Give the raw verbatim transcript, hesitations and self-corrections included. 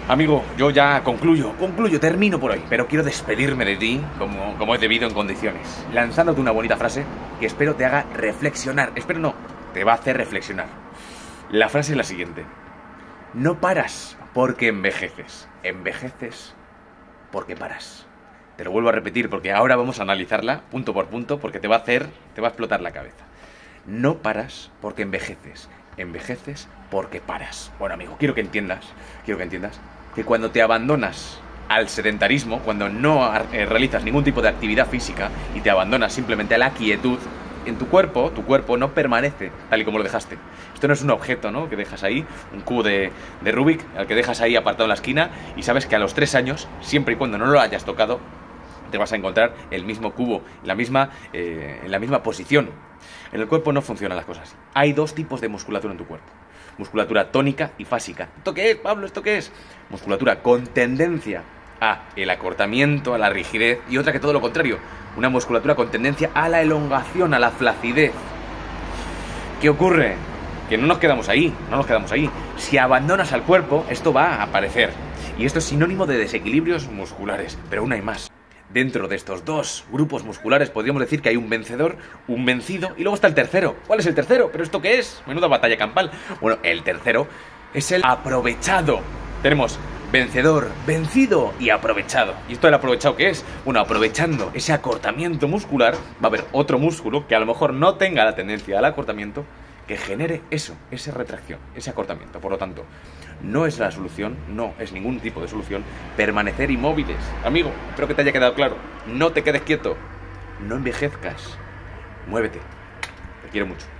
Amigo, yo ya concluyo, concluyo, termino por hoy, pero quiero despedirme de ti como, como es debido en condiciones, lanzándote una bonita frase que espero te haga reflexionar. Espero no, te va a hacer reflexionar. La frase es la siguiente: no paras porque envejeces, envejeces porque paras. Te lo vuelvo a repetir porque ahora vamos a analizarla punto por punto porque te va a hacer, te va a explotar la cabeza. No paras porque envejeces, envejeces porque paras. Bueno, amigo, quiero que entiendas, quiero que entiendas que cuando te abandonas al sedentarismo, cuando no eh, realizas ningún tipo de actividad física y te abandonas simplemente a la quietud, en tu cuerpo, tu cuerpo no permanece tal y como lo dejaste. Esto no es un objeto, ¿no?, que dejas ahí, un cubo de, de Rubik, al que dejas ahí apartado en la esquina y sabes que a los tres años, siempre y cuando no lo hayas tocado, te vas a encontrar el mismo cubo, la misma, eh, en la misma posición. En el cuerpo no funcionan las cosas así. Hay dos tipos de musculatura en tu cuerpo: musculatura tónica y fásica. ¿Esto qué es, Pablo? ¿Esto qué es? Musculatura con tendencia a el acortamiento, a la rigidez, y otra que todo lo contrario, una musculatura con tendencia a la elongación, a la flacidez. ¿Qué ocurre? Que no nos quedamos ahí, no nos quedamos ahí. Si abandonas al cuerpo, esto va a aparecer. Y esto es sinónimo de desequilibrios musculares, pero aún hay más. Dentro de estos dos grupos musculares podríamos decir que hay un vencedor, un vencido y luego está el tercero. ¿Cuál es el tercero? ¿Pero esto qué es? Menuda batalla campal. Bueno, el tercero es el aprovechado. Tenemos vencedor, vencido y aprovechado. ¿Y esto del aprovechado qué es? Bueno, aprovechando ese acortamiento muscular, va a haber otro músculo que a lo mejor no tenga la tendencia al acortamiento, que genere eso, esa retracción, ese acortamiento. Por lo tanto, no es la solución, no es ningún tipo de solución permanecer inmóviles. Amigo, espero que te haya quedado claro. No te quedes quieto, no envejezcas, muévete. Te quiero mucho.